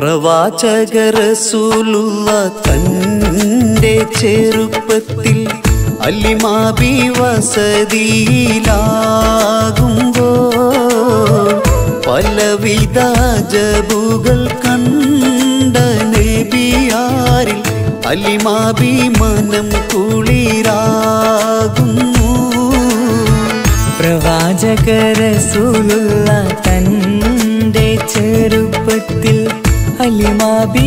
പ്രവാചക റസൂലുള്ള തന്റെ ചെറുപ്പത്തിൽ അലിമാബി വസതിയിലാകുമ്പോൾ പലവിധ ജബുകൾ കണ്ട നബിയാരിൽ അലിമാബി മനം കുളിരാകുന്നു. പ്രവാചക റസൂലുള്ള തന്റെ ചെറുപ്പത്തിൽ അലിമാബി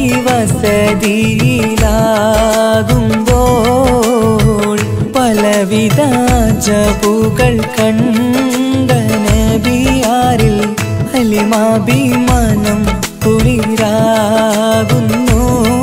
വസതിയിലാകുമ്പോൾ പലവിധ ജബുകൾ കണ്ട നബിയാരിൽ അലിമാബി മനം കുളിരാകുന്നു.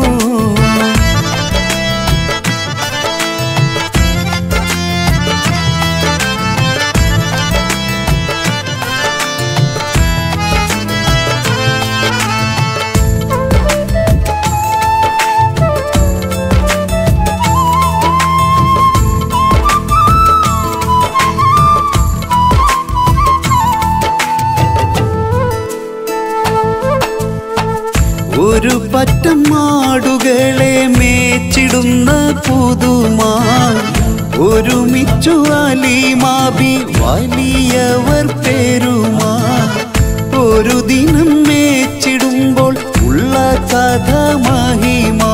ഒരു പറ്റം മാടുകളെ മേച്ചിടുന്ന പുതുമാൻ ഒരുമിച്ചു അലിമാബി വലിയവർ പെരുമാൻ ഒരു ദിനം മേച്ചിടുമ്പോൾ ഉള്ള കഥ മഹിമാ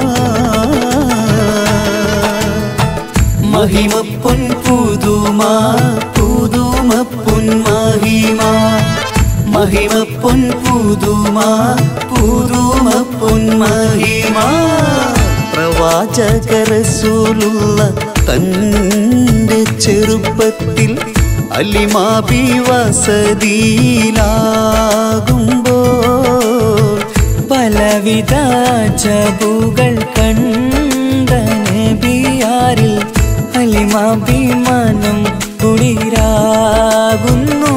മഹിമപ്പൊൻ പുതുമാ പുതുമപ്പൊൻ മഹിമാ മഹിമപ്പൊൻ പുതുമാ പുതുമപ്പൊൻ മഹിമാ. പ്രവാചക റസൂലുള്ള തന്റെ ചെറുപ്പത്തിൽ അലിമാബി വസതിയിലാകുമ്പോൾ പലവിധ ജബുകൾ കണ്ട നബിയാരിൽ അലിമാബി മനം കുളിരാകുന്നു.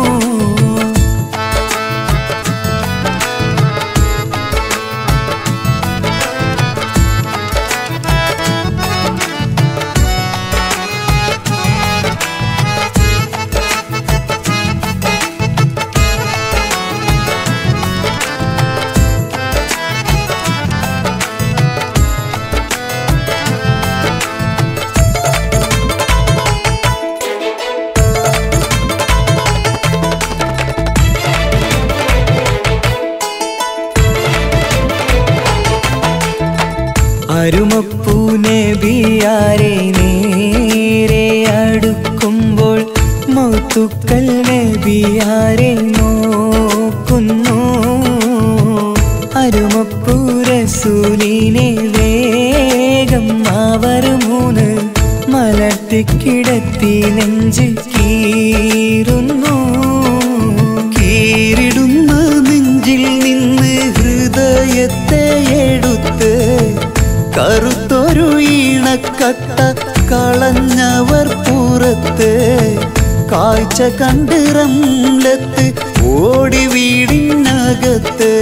അരുമപ്പൂ നബിയാരെ നേരെ അടുക്കുമ്പോൾ മൗത്തുക്കൽ നബിയാരെ നോക്കുന്നു. അരുമപ്പൂ റസൂലിനെ വേഗം അവർ മൂന്ന് മലർത്തിക്കിടത്തി നെഞ്ച് കീറുന്നു. കീറിടുന്ന നെഞ്ചിൽ നിന്ന് ഹൃദയത്തെ എടുത്ത് കറുത്തൊരു ഈണക്കട്ട കളഞ്ഞവർ പുറത്ത് കാഴ്ച കണ്ട് റംലത്ത് ഓടി വീടിനകത്ത്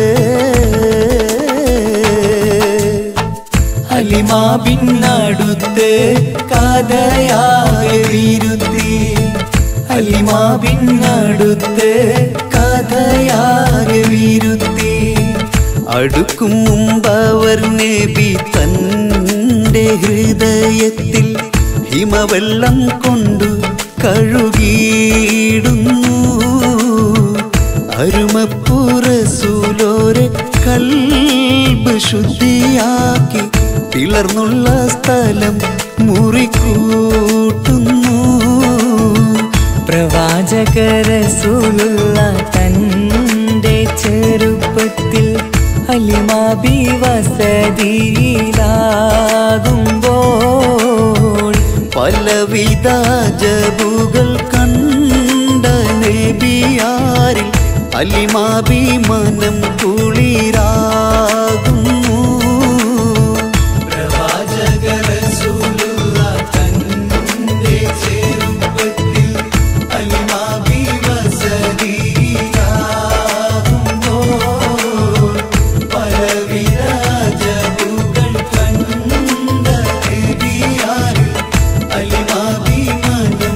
അലിമാബിനടുത്ത് കഥയാകെ വിരുത്തി അലിമാബിനടുത്ത് കഥയാകെ വിരുത്തി അടുക്കും മുമ്പവർ നബി തന്റെ ഹൃദയത്തിൽ ഹിമവെള്ളം കൊണ്ടു കഴുകിയിടുന്നു. അരുമപ്പൂ റസൂലോരെ കൽബ് ശുദ്ധിയാക്കി പിളർന്നുള്ള സ്ഥലം മുറിക്കൂട്ടുന്നു. പ്രവാചക റസൂലുള്ള തന്റെ ചെറുപ്പത്തിൽ അലിമാബി വസതിയിലാകുമ്പോൾ പലവിധ ജബുകൾ കണ്ട നബിയാരിൽ അലിമാബി മനം കുളിരാകുന്നു. പ്രവാചക റസൂലുള്ള തന്റെ ചെറുപ്പത്തിൽ അലിമാബി വസതിയിലാകുമ്പോൾ പലവിധ ജബുകൾ കണ്ട നബിയാരിൽ അലിമാബി മനം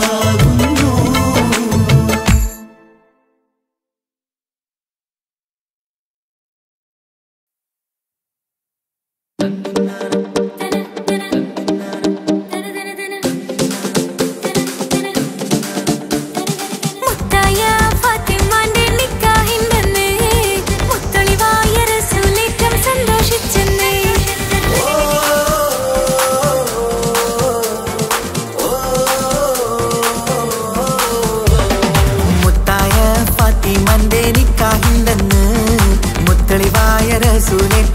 കുളിരാകുന്നു.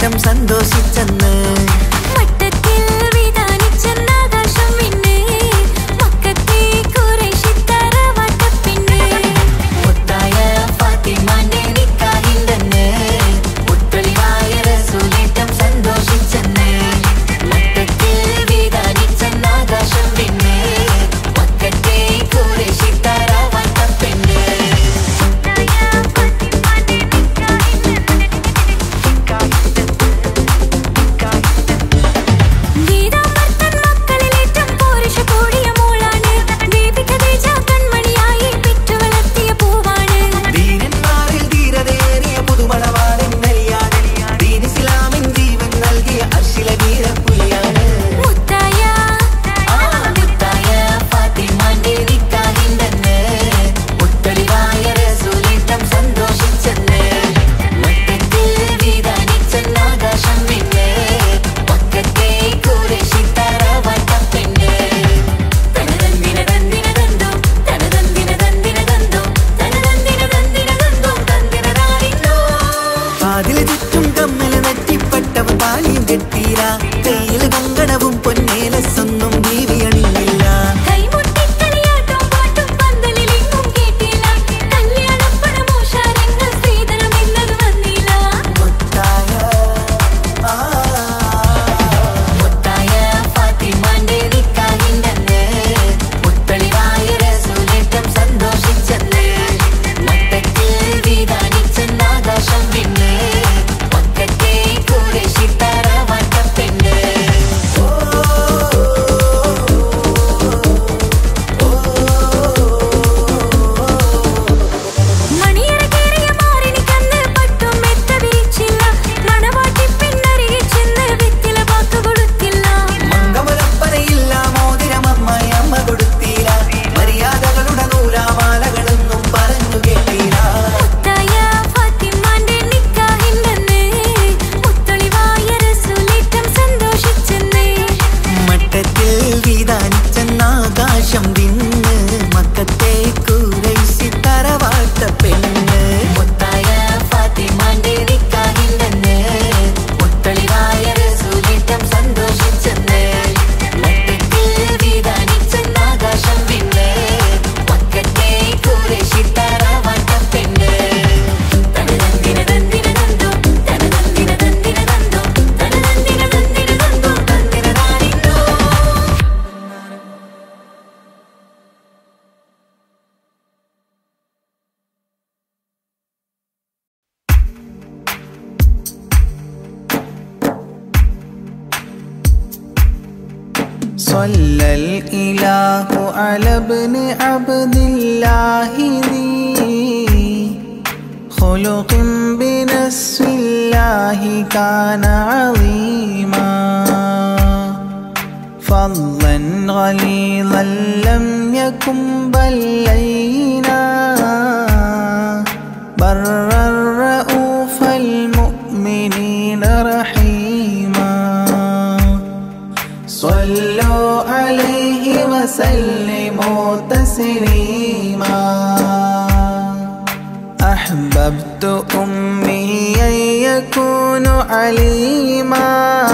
റസൂലേറ്റം സന്തോഷിച്ചെന്ന് മട്ടത്തിൽ വിധാനിച്ചെന്നാകാശം പിന്നെ മക്കത്തെ ഖുറൈശി തറവാട്ടപ്പെണ്ണ് മുത്തായ ഫാത്തിമാന്റെ നിക്കാഹിണ്ടെന്ന് മുത്തൊളിവായ റസൂലേറ്റം സന്തോഷിച്ചെന്ന് മട്ടത്തിൽ വിധാനിച്ചെന്നാകാശം പിന്നെ മക്കത്തെ ഖുറൈശി തറവാട്ടപ്പെണ്ണ് കയ്യിൽ കങ്കണവും പൊന്നേലസൊന്നും ദീവിയണില്ല കൈമുട്ടിക്കളിയാട്ടം പാട്ടും പന്തലിലെങ്ങും കേട്ടില്ല കല്യാണപ്പണമോഷാരങ്ങൾ സ്ത്രീധനം എന്നത് വന്നില്ല മുത്തായ ഫാത്തിമാന്റെ നിക്കാഹിണ്ടെന്ന് മുത്തളിവായ റസൂലേറ്റം സന്തോഷിച്ചെന്ന് മട്ടത്തിൽ വിധാനിച്ചെന്നാകാശം പിന്നെ മക്കത്തെ ഖുറൈശി തറവാട്ടപ്പെണ്ണ് മണിയറ കേറിയ മാറിനിക്കന്ന് പട്ടും മെത്ത വിരിച്ചില്ല മണവാട്ടി പെണ്ണരികെ ചെന്ന് വെറ്റില വാക്ക് കൊടുത്തില്ല മംഗമലപ്പനയില്ല മോതിരമമ്മായി അമ്മ കൊടുത്തില്ല മര്യാദകളുടെ നൂലാമാലകളൊന്നും പറഞ്ഞു കേട്ടില്ല മുത്തായ ഫാത്തിമാന്റെ നിക്കാഹിണ്ടെന്ന് മുത്തൊളിവായ റസൂലേറ്റം സന്തോഷിച്ചെന്ന് മട്ടത്തിൽ വിധാനിച്ചെന്നാകാശം തിന്ന് മക്കത്തെ ഖുറൈശി തറവാട്ടപ്പെണ്ണ് മുത്തായ ഫാത്തിമാന്റെ നിക്കാഹിണ്ടെന്ന് മുത്തളിവായ റസൂലേറ്റം സന്തോഷിച്ചെന്ന് മട്ടത്തിൽ വിധാനിച്ചെന്നാകാശം പിന്നെ മക്കത്തെ ഖുറൈശി തറവാട്ടപ്പെണ്ണ് തനതന്തിന തന്തിന തന്തോ തനതന്തിന തന്തിന തന്തോ തനതന്തിന തന്തിന തന്തോ തന്തിന താരിന്തോ صلى الإله على ابن عبد الله ذي خلق بنسب الله كان عظيما فضلا غليظا لم يكن بل لينا برا رؤوف المؤمنين رحيما صلوا عليه وسلموا تسليما أحببت أمي أن يكون عليما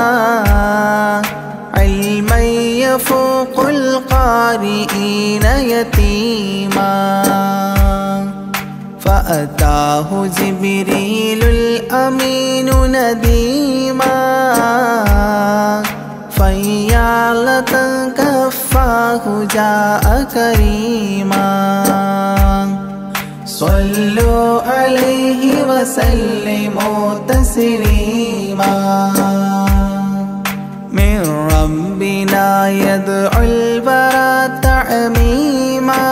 علما يفوق القارئين يتيما فأتاه جبريل الأمين نديما فيالة كفاه جاء كريما صلوا عليه وسلموا تسليما من ربنا يدعو البرى تعميما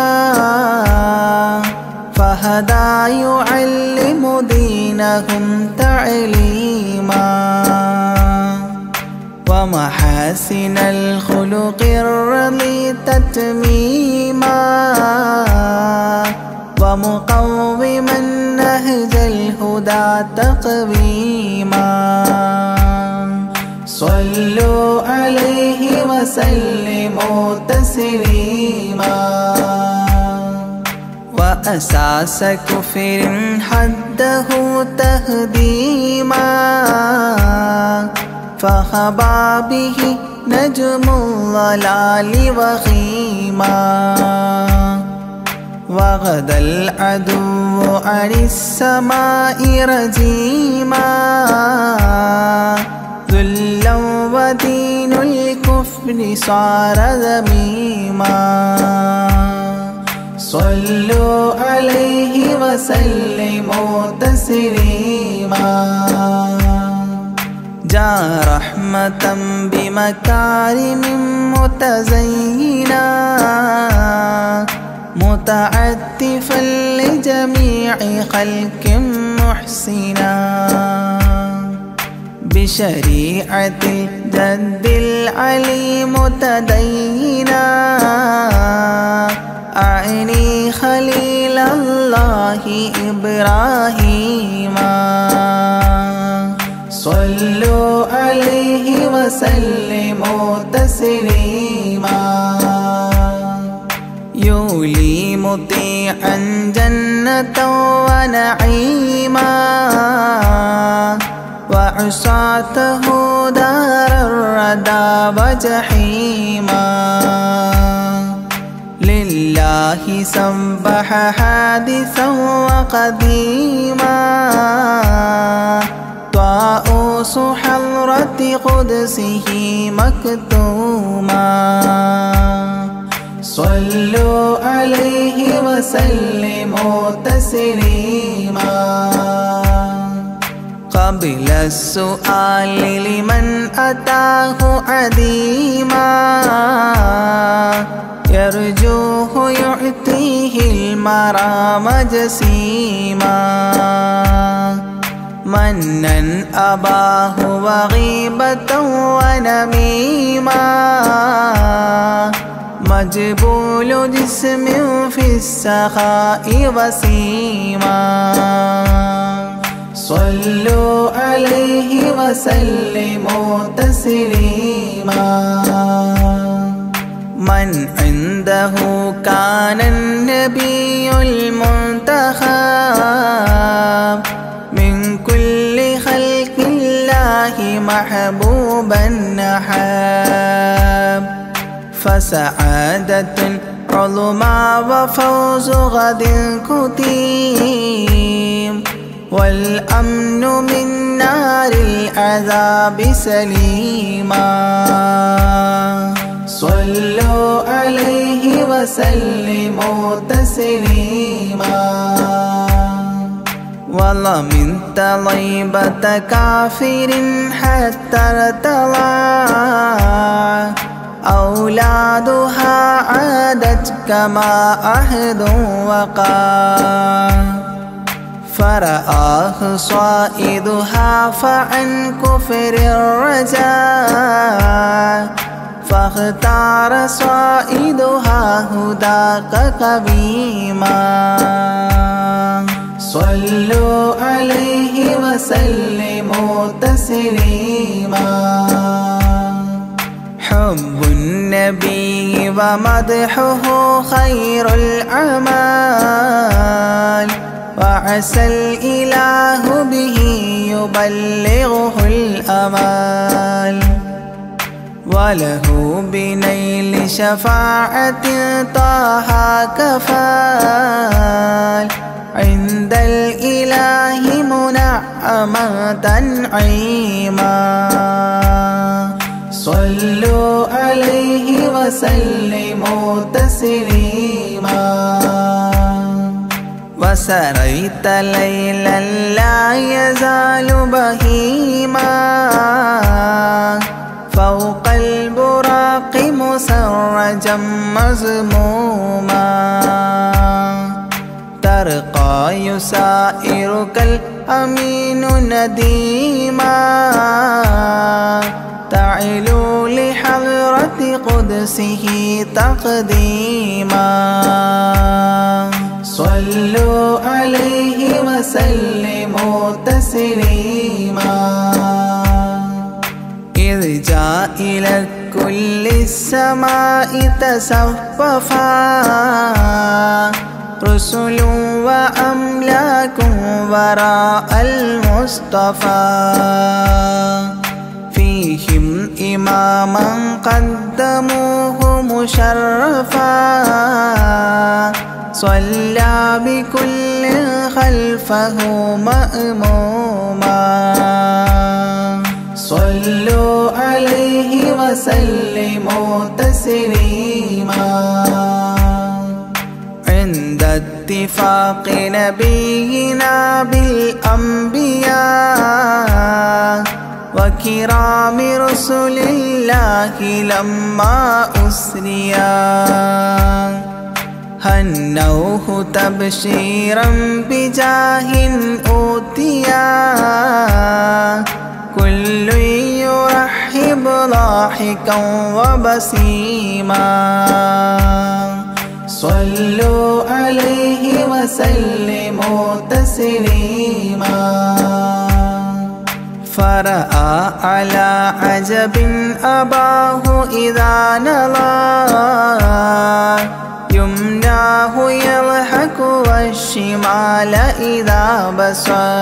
فهدى يعلم دينهم تعليما ومحاسن الخلق الرضي تتميما ومقوما نهج الهدى تقويما صلوا عليه وسلموا تسليما أساس كفر حده تهديما فخبا به نجم الضلال وخيما وغدا العدو عن السماء رجيما ذلا ودين الكفر صار ذميما صلوا عليه وسلموا تسليما جاء رحمة بمكارم متزينا متعتفا لجميع خلق محسنا بشريعة الجد العلي متدينا أعني خليل الله إبراهيم صلوا عليه وسلموا تسليما يولي مطيعا جنة ونعيما وعصاته دار الردى وجحيما لله سبح حادثا وقديما طاؤوس حضرة قدسه مكتوما صلوا عليه وسلموا تسليما قبل السؤال لمن أتاه عديما يرجوه يعطيه المرام جسيما منا أباه وغيبة ونميما مجبول جسم في السخاء وسيما صلوا عليه وسلموا تسليما من عنده كان النبي المنتخب من كل خلق الله محبوبا نحب فسعادة عظمى وفوز غد كتيم والأمن من نار العذاب سليما صلوا عليه وسلموا تسليما والله من طيبة كافر حتى ارتضى أولادها عادت كما عهد وقع فرآه صائدها فعن كفر الرجاء فاختار صائدها هداك قويما صلوا عليه وسلموا تسليما حب النبي ومدحه خير الأعمال وعسى الإله به يبلغه الأمال وله بنيل شفاعة طه كفال عند الإله منعما تنعيما صلوا عليه وسلموا تسليما وسريت ليلا لا يزال بهيما فوق البراق مسرجا مزموما ترقى يسائرك الأمين نديما تعلو لحضرة قدسه تقديما صلوا عليه وسلموا تسليما إذ جاء إلى كل السماء تصففا رسل وأملاك وراء المصطفى فيهم إماما قدموه مشرفا صلى بكل خلفه مأموما صلوا عليه وسلموا تسليما عند اتفاق نبينا بالأنبياء وكرام رسل الله لما أسريا هنوه تبشيرا بجاه أوتيا كل يرحب ضاحكا وبسيما صلوا عليه وسلموا تسليما فرأى على عجب أباه إذا نظى يمناه يضحك والشمال إذا بصى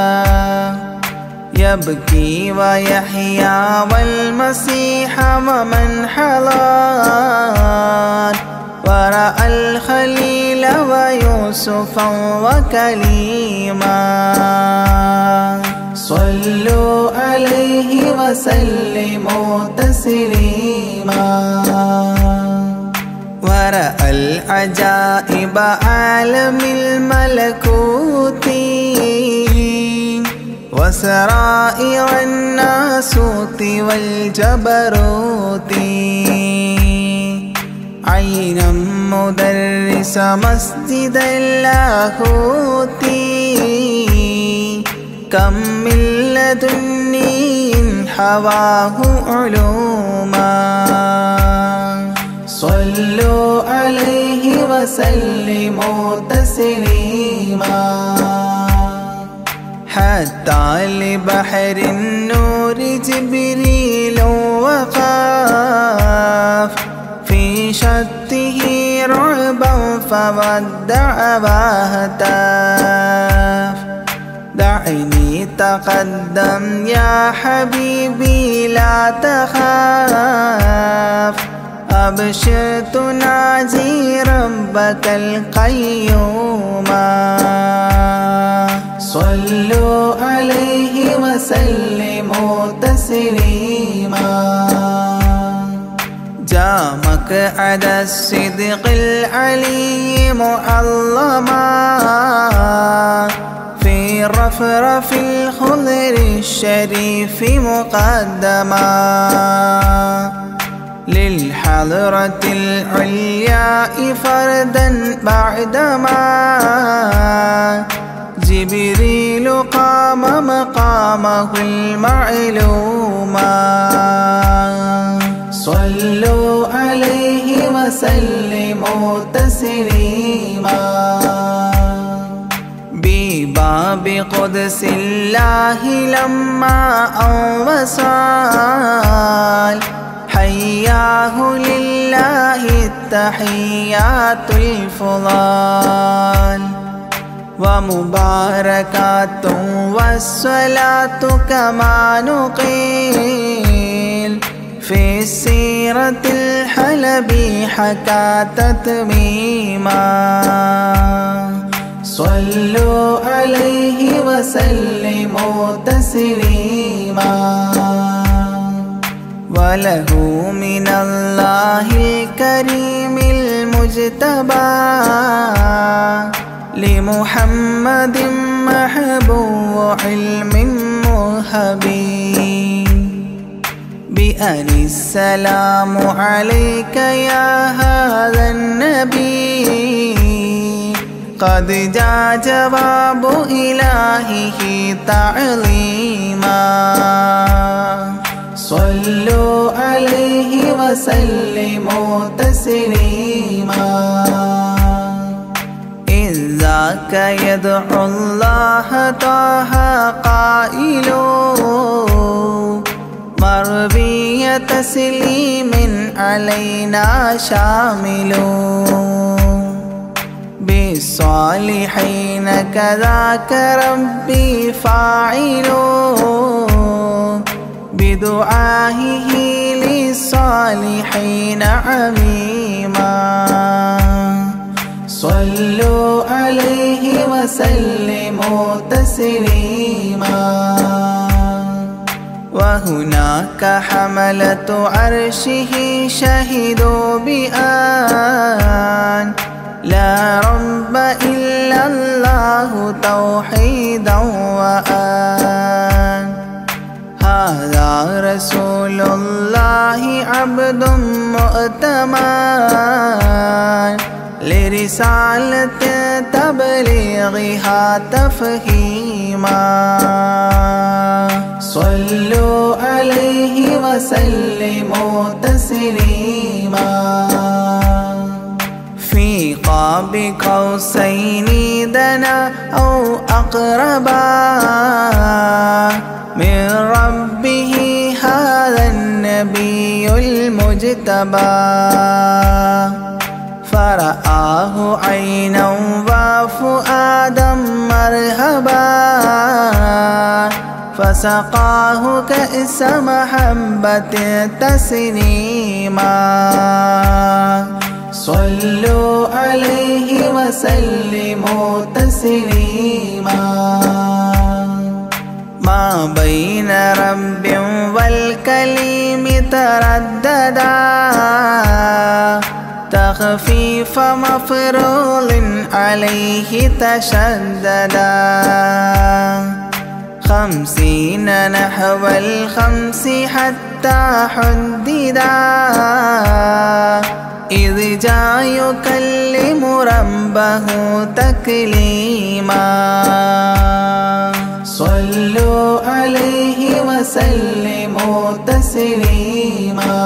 يبكي ويحيى والمسيح ومن حضر ورأى الخليل ويوسفا وكليما صلوا عليه وسلموا تسليما ورأى العجائب عالم الملكوت وسرائر الناسوت والجبروت عينا مدرس مسجد اللاهوت كم من لدني حواه علوما صلوا عليه وسلموا تسليما حتى لبحر النور جبريل وقاف في شته رعبا فودع وهتاف دعني تقدم يا حبيبي لا تخاف أبشر تناجي ربك القيوم صلوا عليه وسلموا تسليما جاء مقعد الصدق العلي معظما في رفرف الخضر الشريف مقدما للحضرة العلياء فردا بعدما جبريل قام مقامه المعلوما صلوا عليه وسلموا تسليما بباب قدس الله لما أوصال حياه لله التحيات الفضال ومباركات والصلاة كما نقيل في السيرة الحلبي حكى تتميما صلوا عليه وسلموا تسليما وله من الله الكريم المجتبى لمحمد محبوب علم مهبي بأن السلام عليك يا هذا النبي قد جاء جواب إلهه تعظيما صلوا عليه وسلموا تسليما إذ ذاك يدعو الله طه قائل مربي تسليم علينا شامل للصالحين كذاك ربي فاعل بدعائه للصالحين عميما صلوا عليه وسلموا تسليما وهناك حملة عرشه شهدوا بأن لا رب إلا الله توحيدا وأن هذا رسول الله عبد مؤتمن لرسالة تبليغها تفهيما صلوا عليه وسلموا تسليما في قاب قوسين دنا أو أقربا من ربه هذا النبي المجتبى فرآه عينا وفؤادا مرهبا فسقاه كأس محبة تسنيما صلوا عليه وسلموا تسليما ما بين رب والكليم ترددا تخفيف مفروض عليه تشددا 50 نحو 5 حتى حددا إذ جاء يكلم ربه تكليما صلوا عليه وسلموا تسليما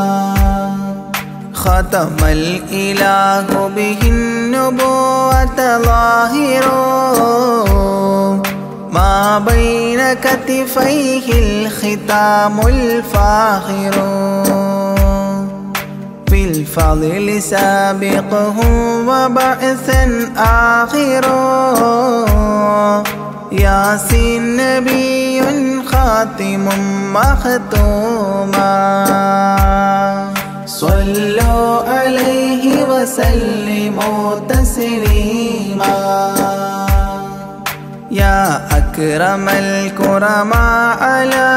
ختم الإله به النبوة ظاهر ما بين كتفيه الختام الفاخر في الفضل سابقه وبعثا آخر ياسين نبي خاتم مختوما صلوا عليه وسلموا تسليما يا أكرم الكرماء على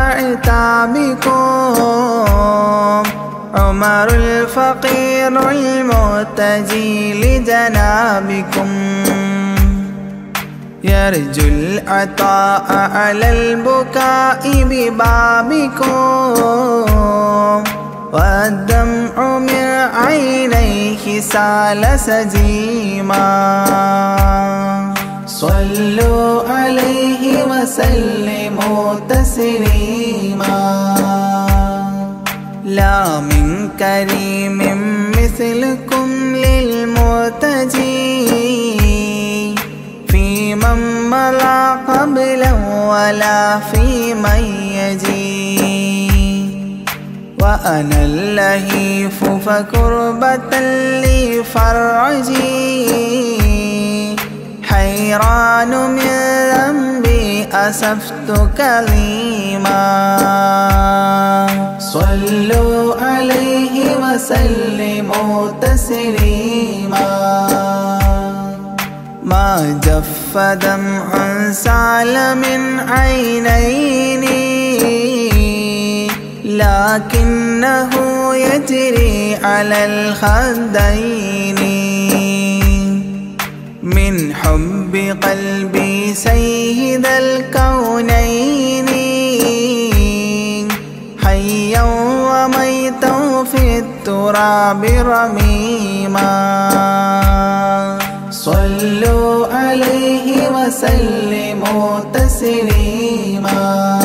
أعتابكم عمر الفقير المرتجي لجنابكم يرجو العطاء على البكاء ببابكم والدمع من عينيه سال سجيما صلوا عليه وسلموا تسليما لا من كريم مثلكم للمرتجي في من مضى قبلا ولا في من يجي وأنا اللهيف فكربة لي فرجي حيران من ذنبي أسفت كليما صلوا عليه وسلموا تسليما ما جف دمع سال من عينيني لكنه يجري على الخدين من حب قلبي سيد الكونين حيا وميتا في التراب رميما صلوا عليه وسلموا تسليما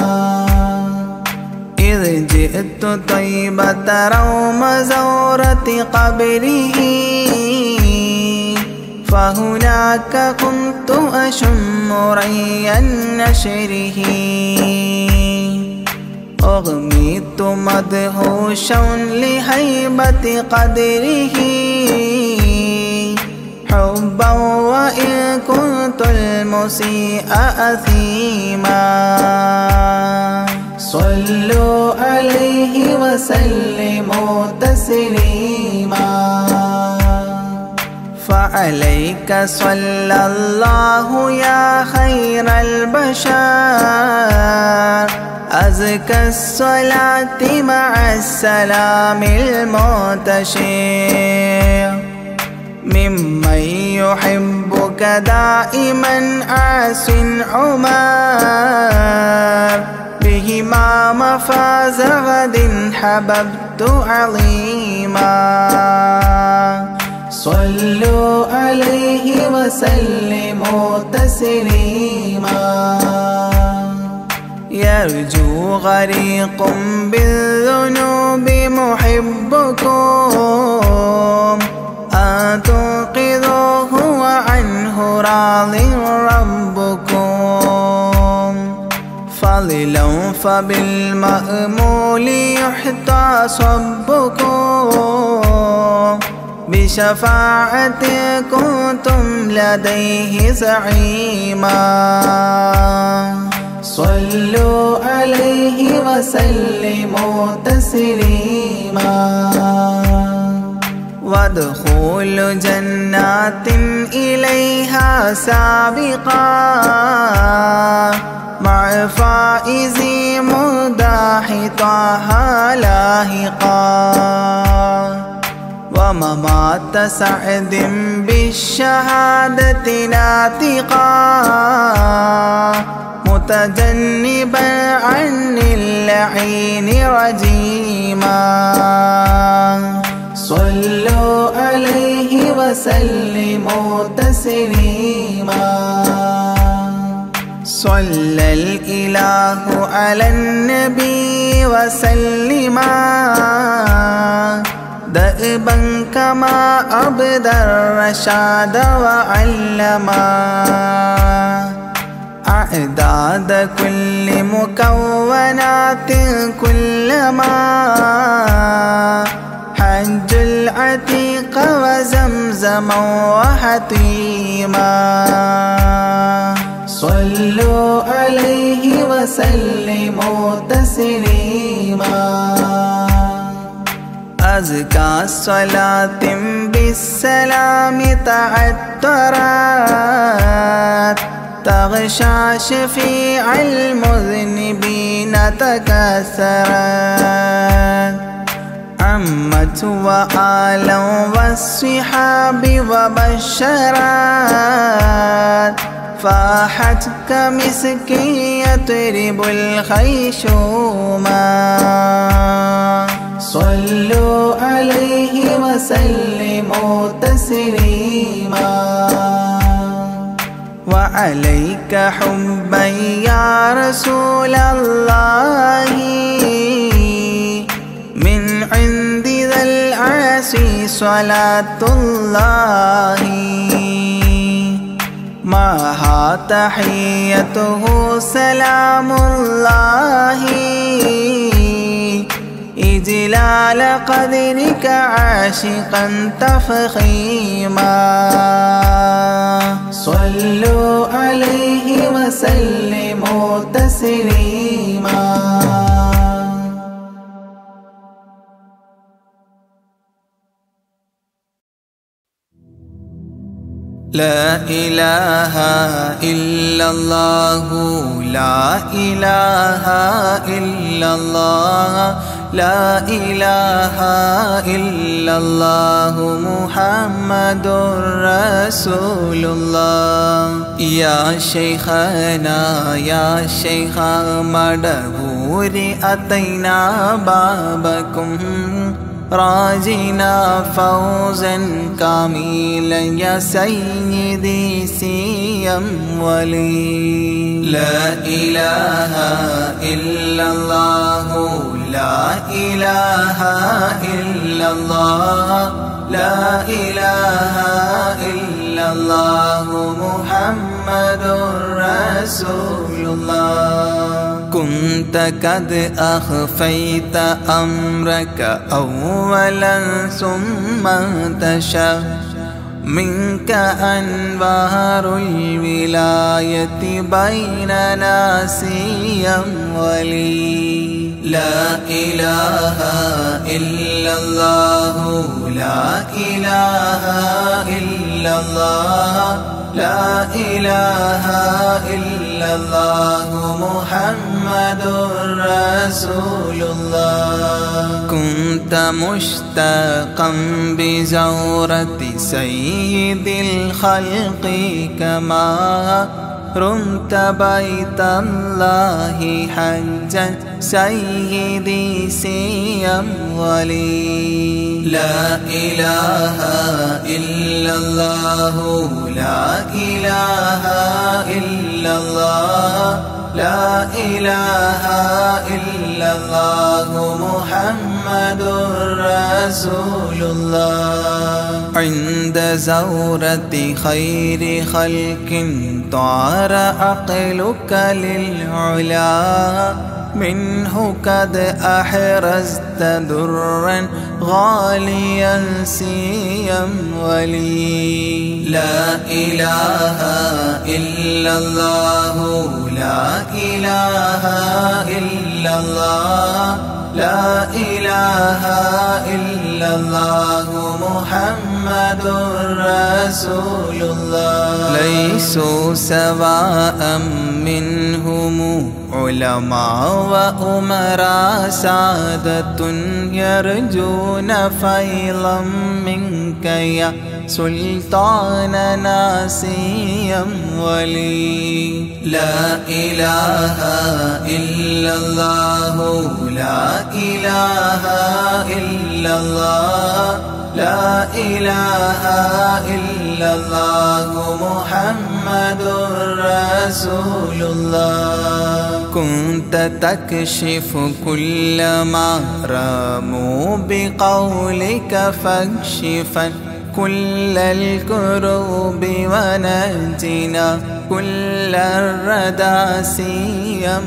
إذ جئت طيبة روم زورة قبره فهناك كنت أشم ري نشره أغميت مدهوشا لهيبة قدره حبا وإن كنت المسيء أثيما صلوا عليه وسلموا تسليما فعليك صلى الله يا خير البشر أزكى الصلاة مع السلام المنتشر ممن يحبك دائما عاص عمر بهما مفاز غد حببت عظيما صلوا عليه وسلموا تسليما يرجو غريق بالذنوب محبكم أن تنقذوه وعنه راض ربكم فضلا فبالمأمول يحتى صبكم بشفاعة كنتم لديه زعيما صلوا عليه وسلموا تسليما وادخول جنات إليها سابقا مع فائز مداح طه لاحقا وممات سعد بالشهادة ناطقا متجنبا عن اللعين رجيما صلوا عليه وسلموا تسليما صلى الإله على النبي وسلما دأبا كما أبدى الرشاد وعلما أعداد كل مكونات كلما حج العتيق وزمزما وحطيما صلوا عليه وسلموا تسليما أزكى الصلاة بالسلام تعطرت تغشى شفيع المذنبين تكسرت عمت وآلا والصحاب وبشرت فاحت كمسك يطرب الخيشوما صلوا عليه وسلموا تسليما وعليك حبا يا رسول الله من عند ذا العرش صلاة الله معها تحيته سلام الله إجلال قدرك عاشقا تفخيما صلوا عليه وسلموا تسليما لا إله إلا الله لا إله إلا الله لا إله إلا الله محمد رسول الله يا شيخنا يا شيخ مدبور أتينا بابكم راجنا فوزا كاملا يا سيدي سيم ولي لا إله إلا الله لا إله إلا الله لا إله إلا الله محمد رسول الله كنت قد أخفيت أمرك أولا ثم انتشر منك أنوار الولاية بيننا سيم ولي لا إله إلا الله لا إله إلا الله لا إله إلا الله محمد رسول الله كنت مشتاقا بزورة سيد الخلق كما رمت بيت الله حجا سيدي سيم ولي لا إله إلا الله لا إله إلا الله لا إله إلا الله محمد رسول الله عند زورة خير خلق طار عقلك للعلا منه قد أحرزت درا غاليا سيم ولي لا إله إلا الله لا إله إلا الله لا إله إلا الله محمد رسول الله ليسوا سواء منهم علماء وأمراء سادة يرجون فيضا منك يا سلطاننا سيم ولي لا إله إلا الله لا إله إلا الله لا إله إلا الله محمد رسول الله كنت تكشف كل ما راموا بقولك فاكشفا كل الكروب ونجنا كل الردى سيم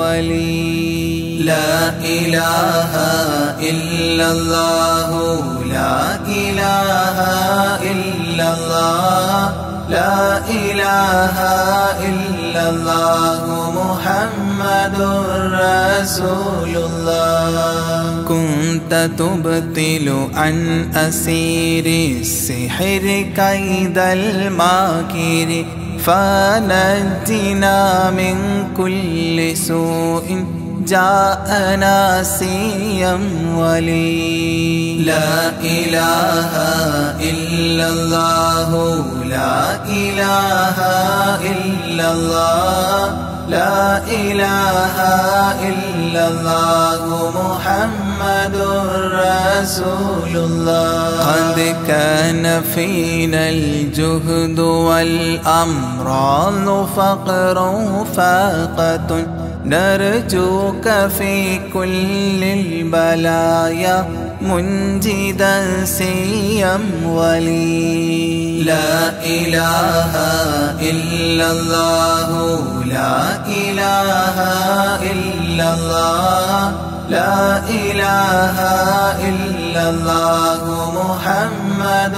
ولي لا إله إلا الله لا إله إلا الله لا إله إلا الله محمد رسول الله كنت تبطل عن أسير السحر كيد الماكر فنجنا من كل سوء جاءنا سيم ولي لا إله إلا الله لا إله إلا الله لا إله إلا الله محمد رسول الله قد كان فينا الجهد والأمراض فقر فاقة نرجوك في كل البلايا منجدا سيم ولي لا إله إلا الله لا إله إلا الله لا إله إلا الله محمد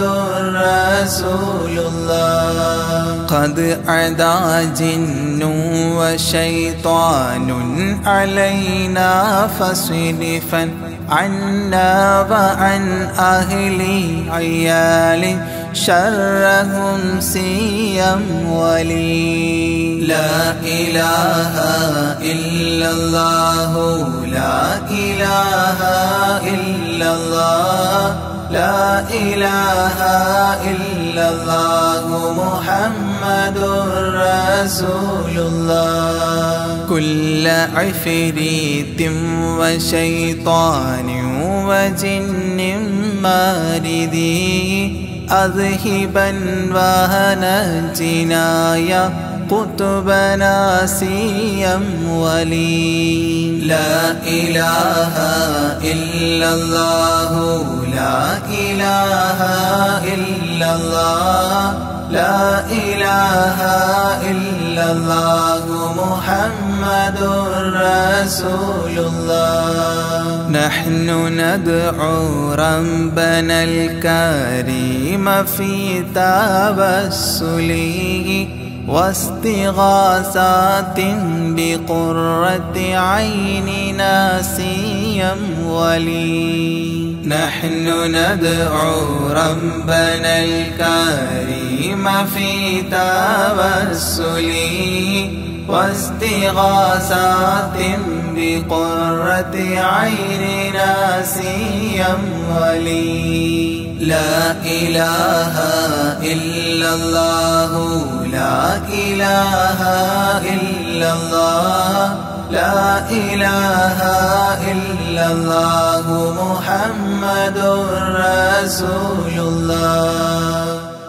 رسول الله قد عدا جن وشيطان علينا فاصرفا عنا وعن أهل عيال شرهم سيم ولي لا إله إلا الله لا إله إلا الله لا إله إلا الله محمد رسول الله كل عفريت وشيطان وجن ماردي أذهبا وهنجنا يا قطبنا سيم ولي لا إله إلا الله لا إله إلا الله لا إله إلا الله محمد رسول الله نحن ندعو ربنا الكريم في توسله واستغاثات بقرة عيننا سيم ولي. نحن ندعو ربنا الكريم في توسله واستغاثات بقرة عيننا سيم ولي. لا إله إلا الله لا إله إلا الله لا إله إلا الله محمد رسول الله.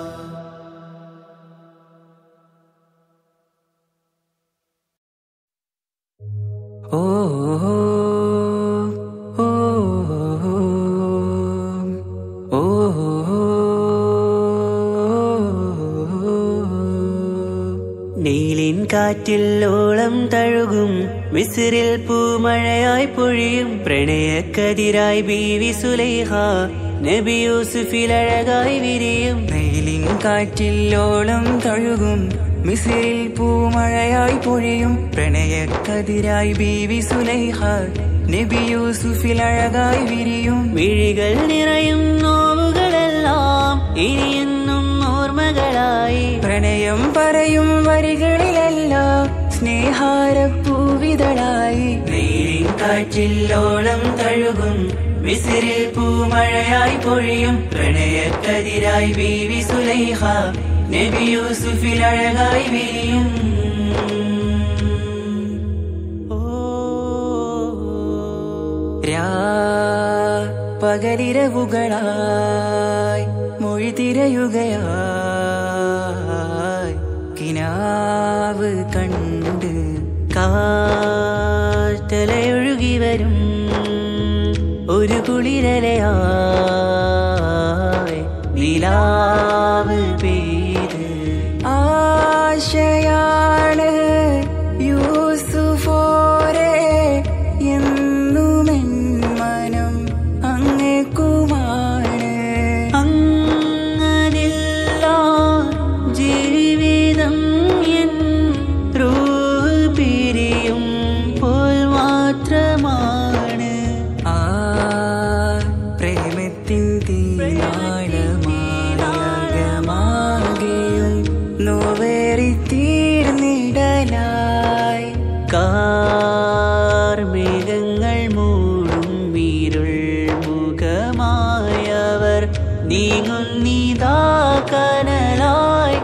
നീലിൻ കാറ്റില്ലോളം തഴുകും മിസ്രിൽ പൂമഴയായി പൊഴിയും പ്രണയക്കതിരായി ബീവി സുലൈഹ നബി യൂസുഫിലഴകായി വിരിയും. നീലിൻ കാറ്റില്ലോളം തഴുകും മിസ്രിൽ പൂമഴയായി പൊഴിയും പ്രണയക്കതിരായി ബീവി സുലൈഹ നബി യൂസുഫിലഴകായി വിരിയും. മിഴികൾ നിറയും നോവുകളെല്ലാം ഇനിയെന്നും ഓർമ്മകളായി പ്രണയം പറയും വരികളിലെല്ലാം സ്നേഹാരപ്പൂവിതളായി. നീലിൻ കാറ്റില്ലോളം തഴുകും മിസ്രിൽ പൂമഴയായി പൊഴിയും പ്രണയക്കതിരായി ബീവി സുലൈഹ നബി യൂസുഫിലഴകായി വിരിയും. പകലിരവുകളായി മൊഴി തിരയുകയായി കിനാവ് കണ്ട് കാറ്റലയൊഴുകി വരും ഒരു കുളിരലയായി നിലാവ് പെയ്ത് ആശയാണ് യൂസുഫോരെ എന്നുമെൻ മനം അങ്ങേക്കുമാണ്. അങ്ങനില്ല ജീവിതം എൻ റൂഹ് പിരിയും പോൽ മാത്രമാണ്. ആ പ്രേമത്തിൻ തീനാളമാകെയും നോവേറി തീർന്നിടലായി കാർമേഘങ്ങൾ മൂടും ഇരുൾ മുഖമായവർ നീങ്ങുന്നിതാ കനലായി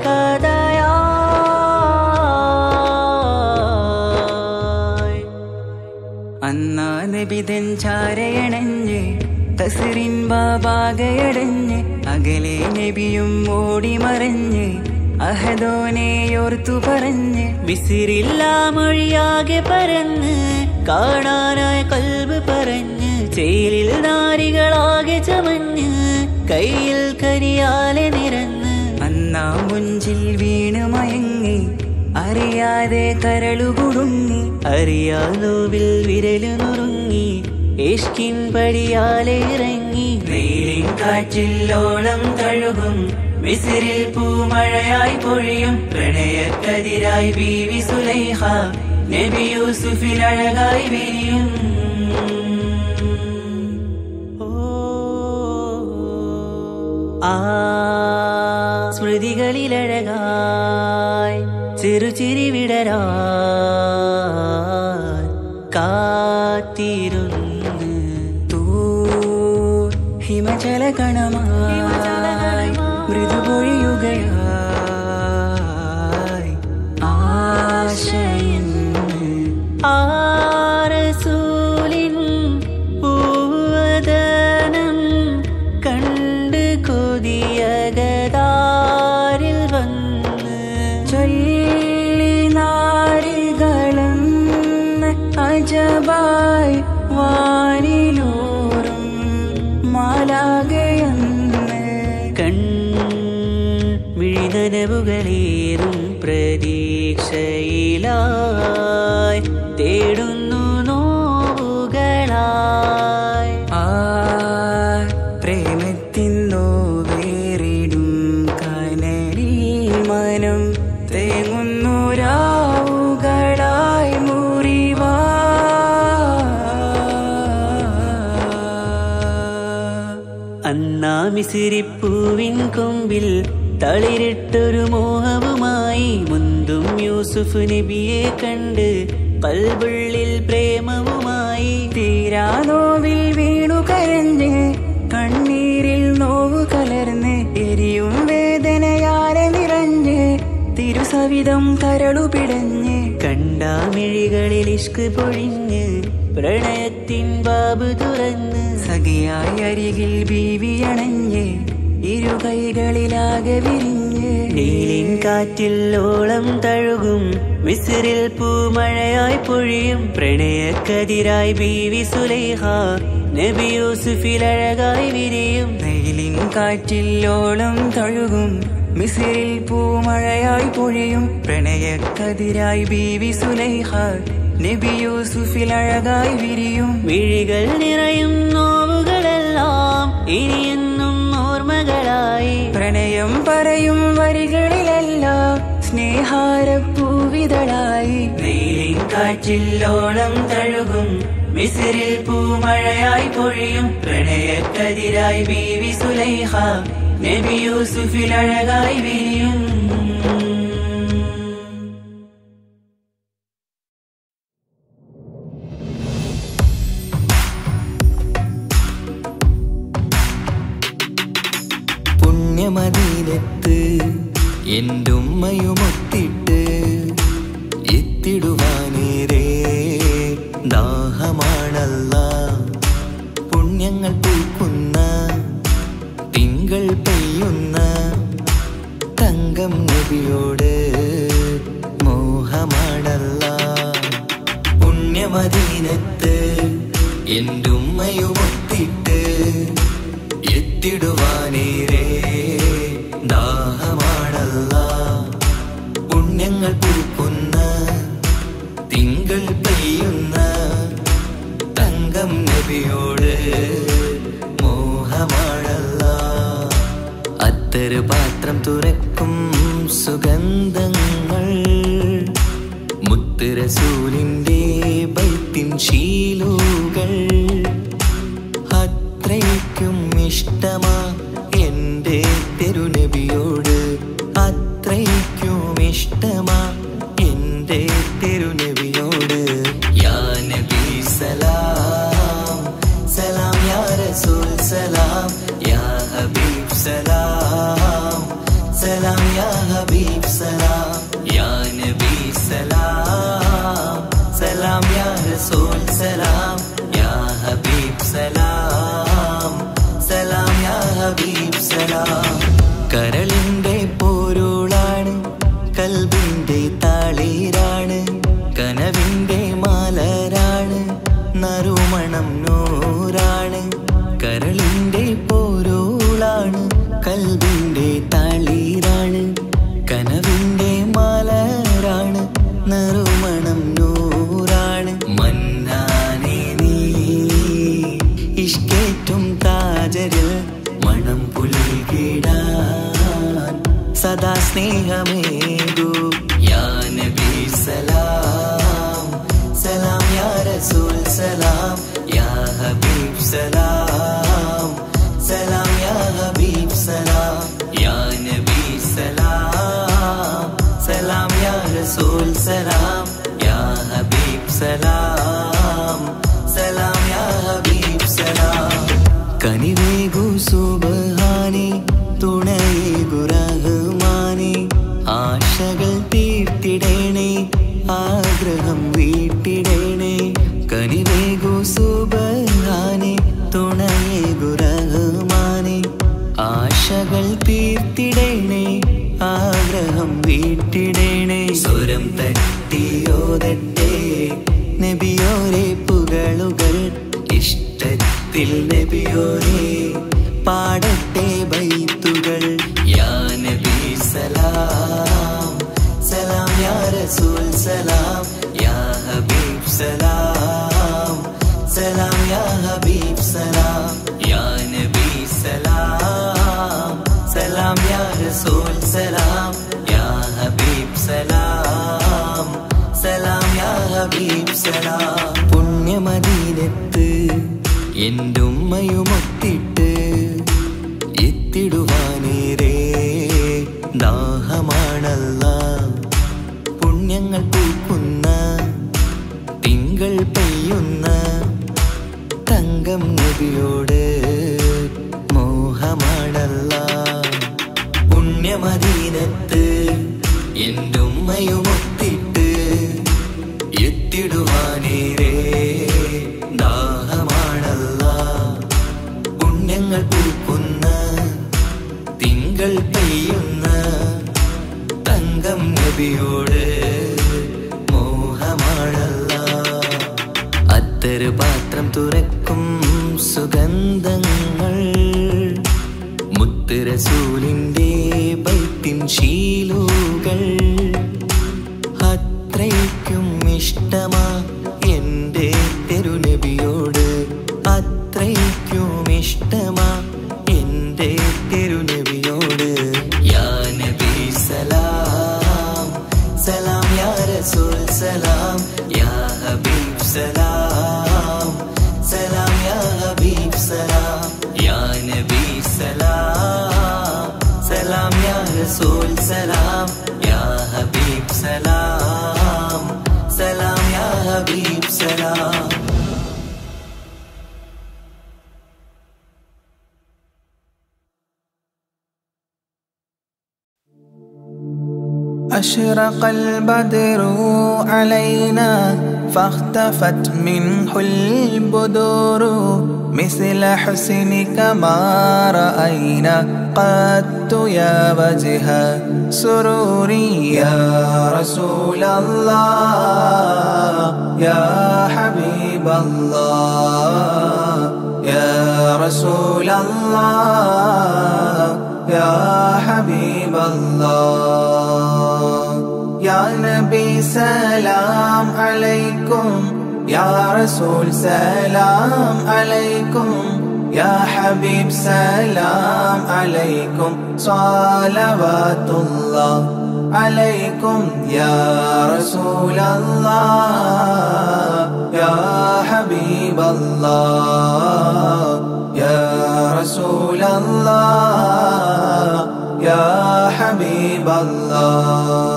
കഥയായി. അന്നാ നബിതൻ ചാരയണഞ്ഞ് തസ്റിൻ ബാബാകയടഞ്ഞ് അകലെ നബിയും ഓടിമറഞ്ഞ് അഹദോനെയോർത്തു പറഞ്ഞ് മിസ്രില്ലാ മൊഴിയാകെ പരന്ന് കാണാനായി കൽബ് പറഞ്ഞ് ചേലിൽ നാരികളാകെ ചമഞ്ഞ് കയ്യിൽ കരിയാലെ നിറന്ന് അന്നാ മുഞ്ചിൽ വീണ് മയങ്ങി അറിയാതെ കരളുകുടുങ്ങി അറിയാലോവിൽ വിരലു നുറുങ്ങി ഇഷ്കിൻ പടിയാലെ ഇറങ്ങി. നീലിൻ കാറ്റില്ലോളം തഴുകും മിസ്രിൽ പൂമഴയായി പൊഴിയും പ്രണയക്കതിരായി ബീവി സുലൈഹ നബി യൂസുഫിലഴകായി വിരിയും. ആ സ്മൃതികളിലഴകായി ചെറുചിരി വിടരാൻ കാത്തിരുന്ന് ഹിമജല കണമായി മൃദുപൊഴിയുകയായി ആശയിൻ ആരസൂലിൻ പൂവദനം കണ്ട് കൊതിയകതാരിൽ വന്ന് ചൊല്ലി നാരികളെന്ന് അജബായി വാനിലൂറും മാലാകയെന്ന് മിസിരിപ്പൂവിൻ കൊമ്പിൽ തളിരിട്ടൊരു മോഹവുമായി മുന്തും യൂസുഫ് നബിയെ കണ്ട് കൽബുള്ളിൽ പ്രേമവുമായി തീരാനോവിൽ വീണു കരഞ്ഞ് കണ്ണീരിൽ നോവു കലർന്ന് എരിയും വേദനയാലെ നിറഞ്ഞ് തിരുസവിധം കരളു പിടഞ്ഞ് കണ്ടാമിഴികളിൽ ഇഷ്ക് പൊഴിഞ്ഞ് പ്രണയത്തിൻ ബാബ് തുറന്ന് സഖിയായി അരികിൽ ബീവിയണഞ്ഞ് ഇരുകൈകളിലാകെ വിരിഞ്ഞ് നീലിൻ കാറ്റിൽ ഓളം തഴുകും മിസ്രിൽ പൂമഴയായി പൊഴിയും പ്രണയക്കതിരായി ബീവി സുലൈഹ നബി യൂസുഫിൽ അഴകായി വിരിയും നീലിൻ കാറ്റിൽ ഓളം തഴുകും മിസ്രിൽ പൂമഴയായി പൊഴിയും പ്രണയക്കതിരായി ബീവി സുലൈഹ നബി യൂസുഫിൽ അഴകായി വിരിയും മിഴികൾ നിറയും നോവുകളെല്ലാം ഇനിയെന്നും ഓർമ്മകളായി പ്രണയം പറയും വരികളിലല്ല സ്നേഹാരപ്പൂവിതളായി നീലിൻ കാറ്റിൽ ഓളം തഴുകും മിസ്രിൽ പൂമഴയായി പൊഴിയും പ്രണയക്കതിരായി ബീവി സുലൈഹ നബി യൂസുഫിൽ അഴകായി വിരിയും പുണ്യമദീനത്ത് എന്റുമ്മയുമൊത്തിട്ട് എത്തിടുവാനേരേ ദാഹമാണല്ല പുണ്യങ്ങൾ പൂക്കുന്ന തിങ്കൾ പെയ്യുന്ന തങ്കം നബിയോട് മോഹമാണല്ല പുണ്യമദീനത്ത് എന്റുമ്മയുമൊത്തിട്ട് എത്തിടുവാനേരേ ദാഹമാണല്ല പുണ്യങ്ങൾ പൂക്കുന്ന തിങ്കൾ പെയ്യുന്ന തങ്കം നബിയോട് മോഹമാണല്ല അത്തറ് പാത്രം തുറക്കും സുഗന്ധങ്ങൾ മുത്ത് റസൂലിന്റെ ബൈത്തിൻ ശീലുകൾ അത്രയ്ക്കും ഇഷ്ടമാ എന്റെ തിരുനബിയോട് അത്രയ്ക്കും ഇഷ്ടമാ എന്റെ തിരുനബിയോട് യാ നബി സലാം സലാം യാ റസൂൽ സലാം യാ ഹബീബ് സലാം സലാം യാ ഹബീബ് സലാം യാ നബി സലാം സലാം യാ റസൂൽ സലാം യാ ഹബീബ് സലാം സലാം യാ ഹബീബ് സലാം കരളിന്റെ പോരുളാണ് കൽബിന്റെ താളീരാണ് കനവിന്റെ മാലരാണ് നറുമണം നൂറാണ് കരളിന്റെ പോരുളാണ് കൽബിന്റെ താളീരാണ് കനവിന്റെ മാലരാണ് നറുമണം നൂറാണ് മന്നാനേ നീ ഇഷ്കേറ്റും താജരിൽ മണം പുൽകിടാൻ സദാ സ്നേഹമേകൂ യാ നബി സലാം സലാം യാ റസൂൽ സലാം യാ ഹബീബ് സലാം സലാം യാ ഹബീബ് സലാം യാ നബി സലാം സലാം യാ റസൂൽ സലാം യാ ഹബീബ് സലാം സലാം യാ ഹബീബ് സലാം കനിവേഗു സുബ്ഹാനേ തുണയേകു റഹ്മാനേ ആശകൾ തീർത്തിടേണേ ആഗ്രഹം വീട്ടിടേണേ കനിവേഗു സുബ്ഹാനേ തുണയേകു റഹ്മാനേ ആശകൾ തീർത്തിടേണേ ആഗ്രഹം വീട്ടിടേണേ സ്വരം തട്ടിയോതട്ടെ നബിയോരെ പുകളുകൾ ഇഷ്ടത്തിൽ നബിയോരെ പാടട്ടെ ബൈത്തുകൾ യാ നബി സലാം സലാം യാ റസൂൽ സലാം യാ ഹബീബ് സലാം സലാം യാ ഹബീബ് സലാം യാ നബി സലാം സലാം യാ റസൂൽ സലാം യാ ഹബീബ് സലാം സലാം യാ ഹബീബ് സലാം പുണ്യമദീനത്ത് എന്റുമ്മയുമൊത്തിട്ട് പുണ്യമദീനത്ത് എൻ്റെ ഉമ്മയുമൊത്തിട്ട് എത്തിടുവാനേരേ ദാഹമാണല്ലാ. പുണ്യങ്ങൾ പൂക്കുന്ന തിങ്കൾ പെയ്യുന്ന തങ്കം നബിയോട് മോഹമാണല്ലാ. അത്തറ് പാത്രം തുറക്കും സുഗന്ധങ്ങൾ മുത്ത് റസൂലിൻ്റെ ബൈത്തിൻ ശീലുകൾ. അത്രയ്ക്കും ഇഷ്ടമാ എൻ്റെ തിരുനബിയോട്, അത്രയ്ക്കും ഇഷ്ടമാ എൻ്റെ തിരുനബിയോട്. യാ നബി സലാം സലാം, യാ റസൂൽ സലാം, യാ ഹബീബ് സലാം സലാം, യാ ഹബീബ് സലാം, യാ നബി സലാം സലാം, യാ റസൂൽ സലാം, യാ ഹബീബ് സലാം സലാം, യാ ഹബീബ് സലാം. أشرق البدر علينا فاختفت منه البدور مثل حسنك ما رأينا قد يا وجه سروري. يا رسول الله يا حبيب الله يا رسول الله يا حبيب الله. يا نبي سلام عليكم، يا رسول سلام عليكم، يا حبيب سلام عليكم، صلوات الله عليكم. يا رسول الله يا حبيب الله يا رسول الله يا حبيب الله.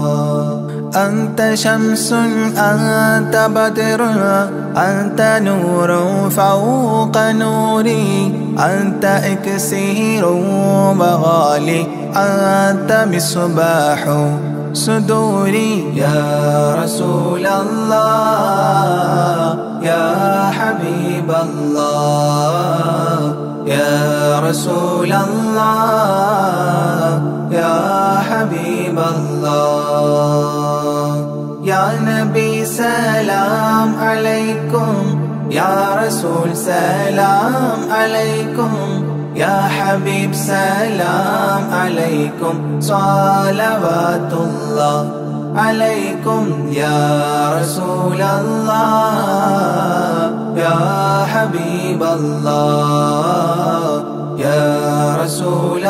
أنت شمس أنت بدر أنت نور فوق نوري، أنت إكسير وغالي أنت مصباح صدوري. يا رسول الله يا حبيب الله يا رسول الله يا حبيب الله. يا نبي سلام عليكم، يا رسول سلام عليكم، يا حبيب سلام عليكم، صلوات الله عليكم. يا رسول الله يا حبيب الله يا رسول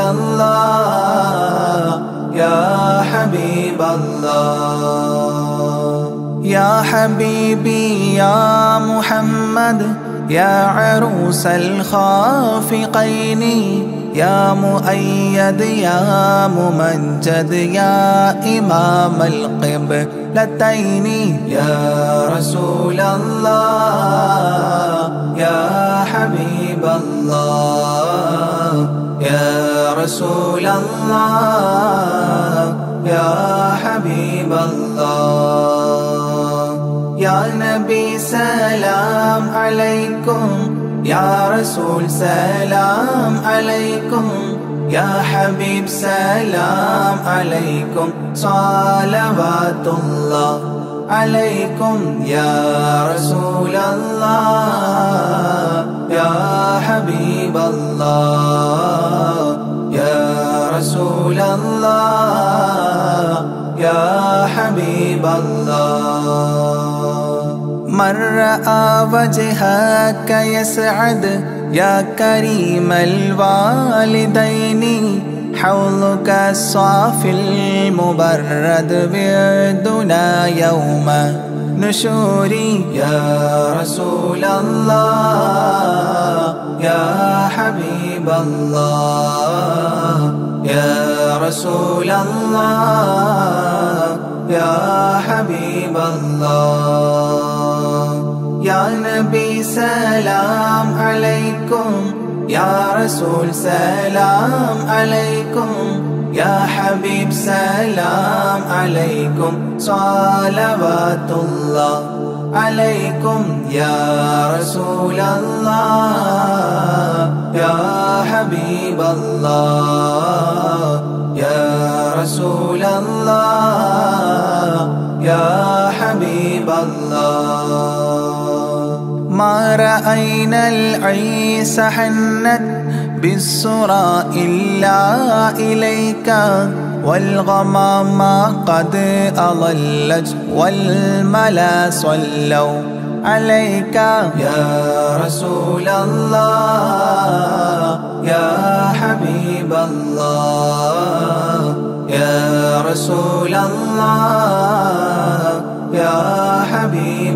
الله يا حبيب الله. يا حبيبي يا محمد يا عروس الخافقين، يا مؤيد يا ممجد يا إمام القبلتين. يا رسول الله يا حبيب الله يا رسول الله يا حبيب الله. يا نبي سلام عليكم، يا رسول سلام عليكم، يا حبيب سلام عليكم، صلوات الله عليكم. يا رسول الله يا حبيب الله يا رسول الله يا حبيب الله. من رأى وجهك يسعد يا كريم الوالدين، حوضك الصافي المبرد وردنا يوم نشوري. يا رسول الله يا حبيب الله يا رسول الله يا حبيب الله. يا نبي سلام عليكم، يا رسول سلام عليكم، يا حبيب سلام عليكم صلوات الله عليكم يا رسول الله يا حبيب الله يا رسول الله يا حبيب الله ما رأينا العيس حنت بالسرى إلا إليك والغمام قد أضلت والملا صلوا عليك يا رسول الله يا حبيب الله يا رسول الله يا حبيب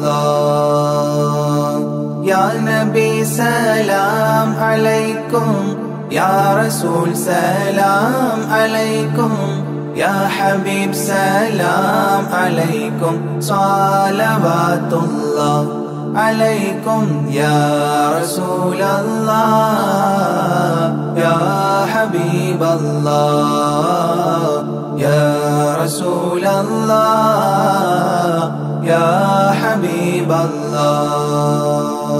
الله يا نبي سلام عليكم يا رسول سلام عليكم يا حبيب سلام عليكم صلوات الله عليكم يا رسول الله يا حبيب الله يا رسول الله يا حبيب الله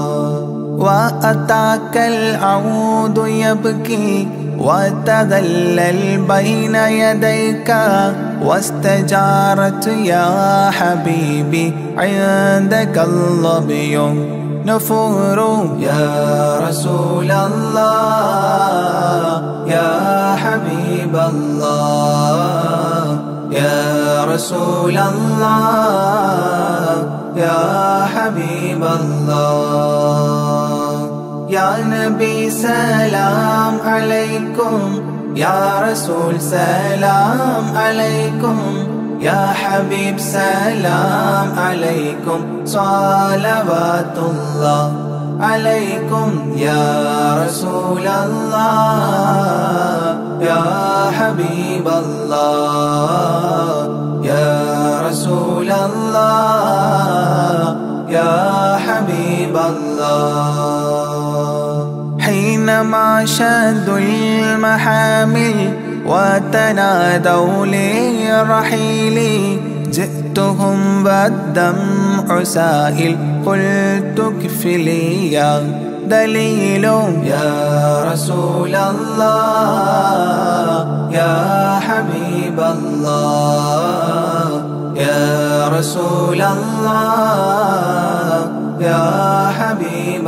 وأتاك العود يبكي وتذلل بين يديك واستجارت يا حبيبي عندك الظبي نفور يا رسول الله يا حبيب الله يا رسول الله يا حبيب الله يا نبي سلام عليكم يا رسول سلام عليكم يا حبيب سلام عليكم صلوات الله عليكم يا رسول الله يا حبيب الله يا رسول الله يا حبيب الله حينما شدوا المحامل وتنادوا لرحيل جئتهم والدمع سائل قلت كفلي يا دليل يا رسول الله يا حبيب الله يا رسول الله يا حبيب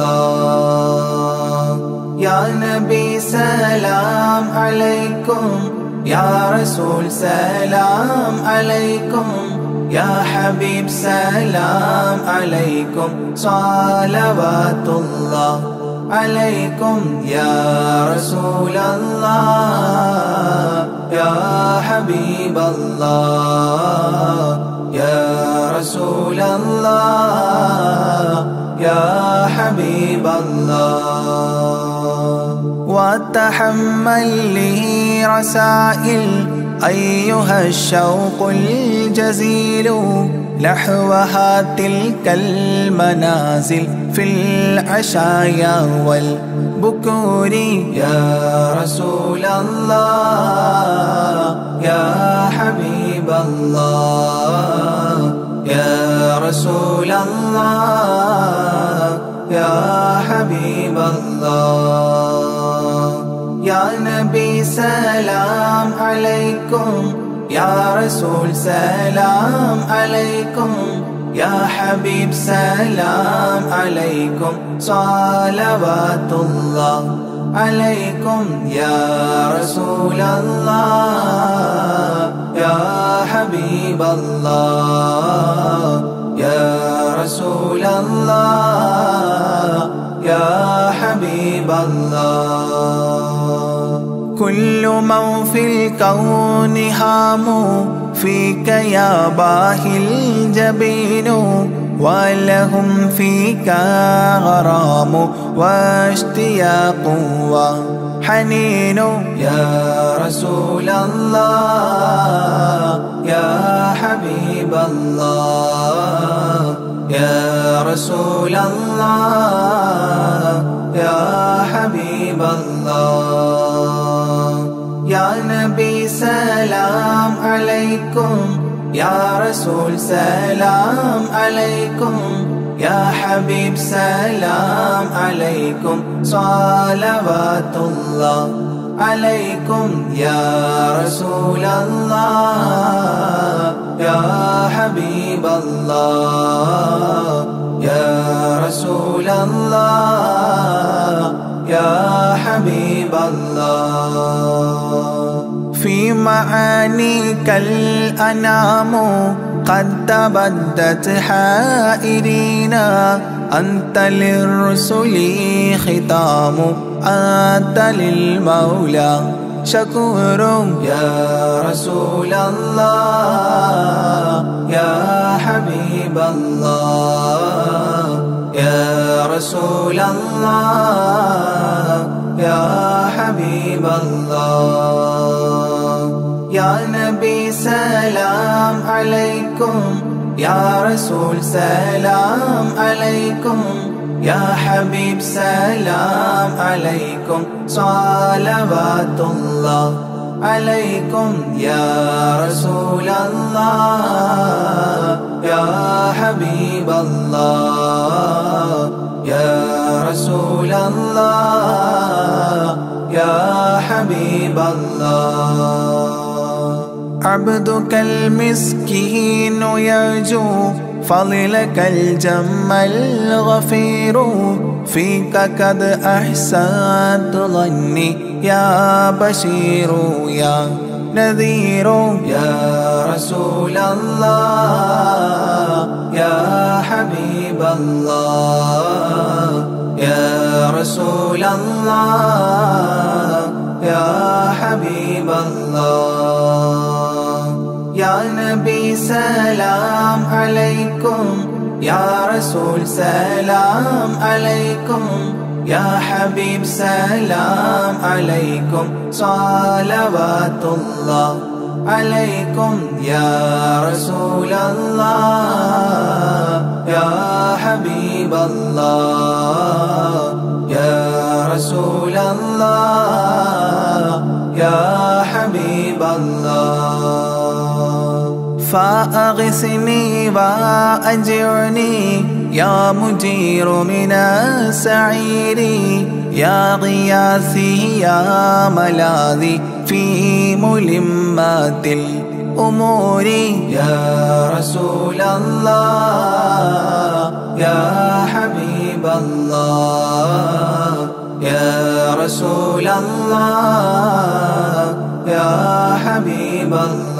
الله يا نبي سلام عليكم يا رسول سلام عليكم يا حبيب سلام عليكم صلوات الله عليكم يا رسول الله يا حبيب الله يا رسول الله يا حبيب الله وتحمل لي رسائل أيها الشوق الجزيل نحوها تلك المنازل في العشايا والبكور يا رسول الله يا حبيب الله يا رسول الله يا حبيب الله يا نبي سلام عليكم يا رسول سلام عليكم يا حبيب سلام عليكم صلوات الله عليكم يا رسول الله يا حبيب الله يا رسول الله يا حبيب الله كل من في الكون هام فيك يا باهي الجبين ولهم فيك غرام واشتياق وحنين يا رسول الله يا حبيب الله يا رسول الله يا حبيب الله يا عليكم يا رسول سلام عليكم يا حبيب سلام عليكم صلوات الله عليكم يا رسول الله يا حبيب الله يا رسول الله يا حبيب الله في معانيك الأنام قد تبدت حائرينا أنت للرسل ختام أنت للمولى شكور يا رسول الله يا حبيب الله يا رسول الله يا حبيب الله يا نبي سلام عليكم يا رسول سلام عليكم يا حبيب سلام عليكم صلوات الله عليكم يا رسول الله يا حبيب الله يا رسول الله يا حبيب الله عبدك المسكين يرجو فضلك الجم الغفير فيك قد أحسنت ظني يا بشير يا نذير يا رسول الله يا حبيب الله يا رسول الله يا حبيب الله يا نبي سلام عليكم يا رسول سلام عليكم يا حبيب سلام عليكم صلوات الله عليكم يا رسول الله يا حبيب الله يا رسول الله يا حبيب الله فأغثني وأجرني يا مجير من السعير يا غياثي يا ملاذي في ملمات الأمور يا رسول الله يا حبيب الله يا رسول الله يا حبيب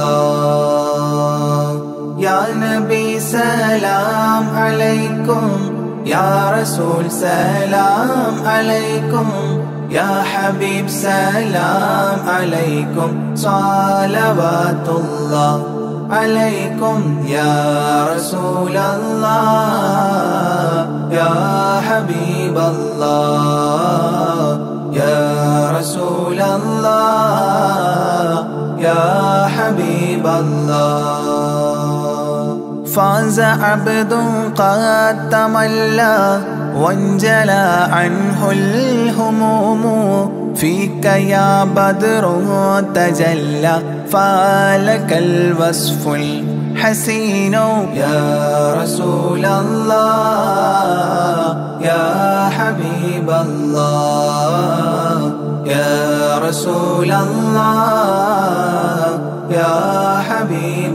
الله يا نبي سلام عليكم يا رسول سلام عليكم يا حبيب سلام عليكم صلوات الله عليكم يا رسول الله يا حبيب الله يا رسول الله يا حبيب الله فاز عبد قد تملى وانجلى عنه الهموم فيك يا بدر تجلى فلك الوصف الحسين يا رسول الله يا حبيب الله يا رسول الله يا حبيب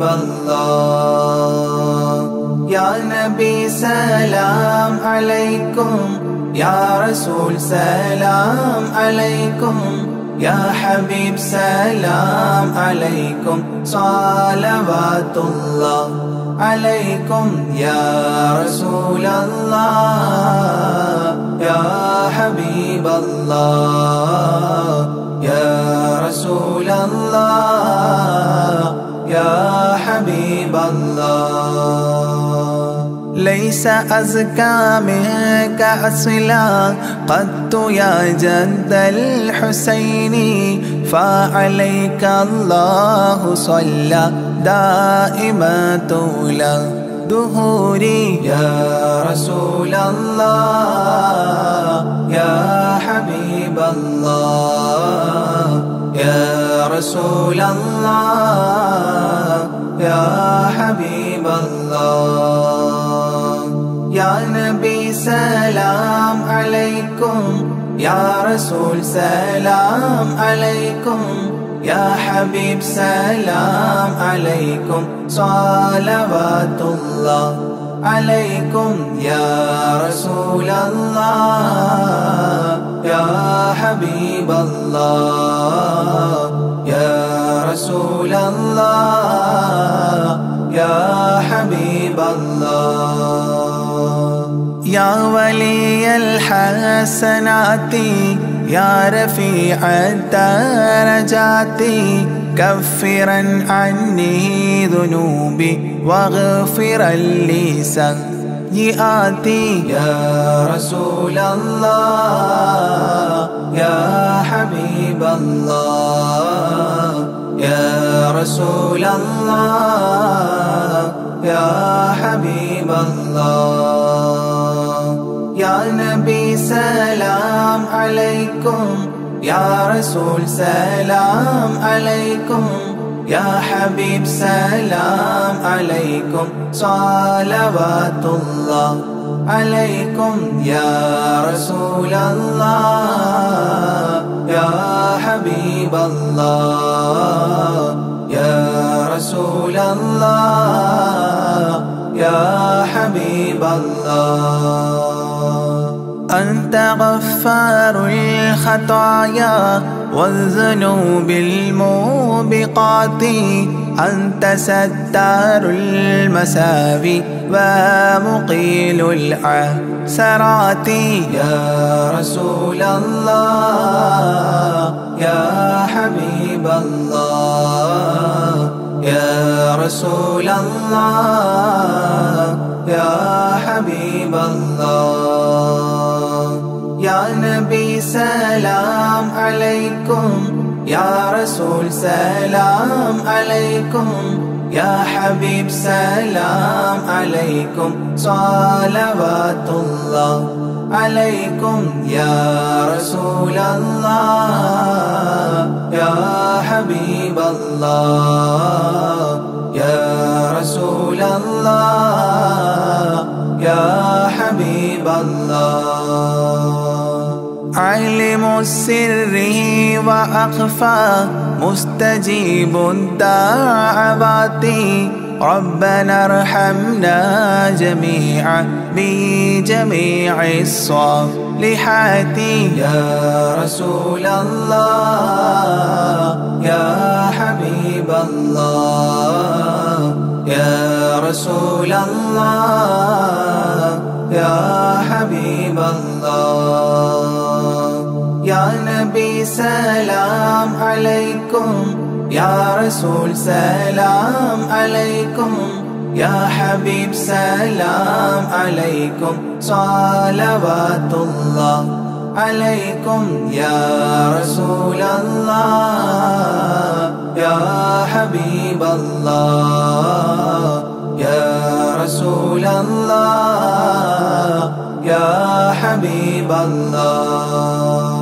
الله يا نبي سلام عليكم يا رسول سلام عليكم يا حبيب سلام عليكم صلوات الله عليكم يا رسول الله يا حبيب الله يا رسول الله يا حبيب الله ليس أزكى منك أصلا قدت يا جد الحسين فعليك الله صلى دائما طول دهوري يا رسول الله يا حبيب الله يا رسول الله يا حبيب الله يا نبي سلام عليكم يا رسول سلام عليكم يا حبيب سلام عليكم صلوات الله عليكم يا رسول الله يا حبيب الله يا رسول الله يا حبيب الله يا ولي الحسنات يا رفيع الدرجات كفرا عني ذنوبي واغفرا لي سيئاتي يا رسول الله يا حبيب الله يا رسول الله يا حبيب الله يا نبي سلام عليكم يا رسول سلام عليكم يا حبيب سلام عليكم صلوات الله عليكم يا رسول الله يا حبيب الله يا رسول الله يا حبيب الله أنت غفار الخطايا والذنوب الموبقات أنت ستار المساوي ومقيل العثرات يا رسول الله يا حبيب الله يا رسول الله يا حبيب الله يا نبي سلام عليكم يا رسول سلام عليكم يا حبيب سلام عليكم صلوات الله عليكم يا رسول الله يا حبيب الله يا رسول الله يا حبيب الله عالم السر وأخفى مستجيب الدعوات ربنا ارحمنا جميعا بجميع الصالحات يا رسول الله يا حبيب الله يا رسول الله يا حبيب الله يا نبي سلام عليكم يا رسول سلام عليكم يا حبيب سلام عليكم صلوات الله عليكم يا رسول الله يا حبيب الله يا رسول الله يا حبيب الله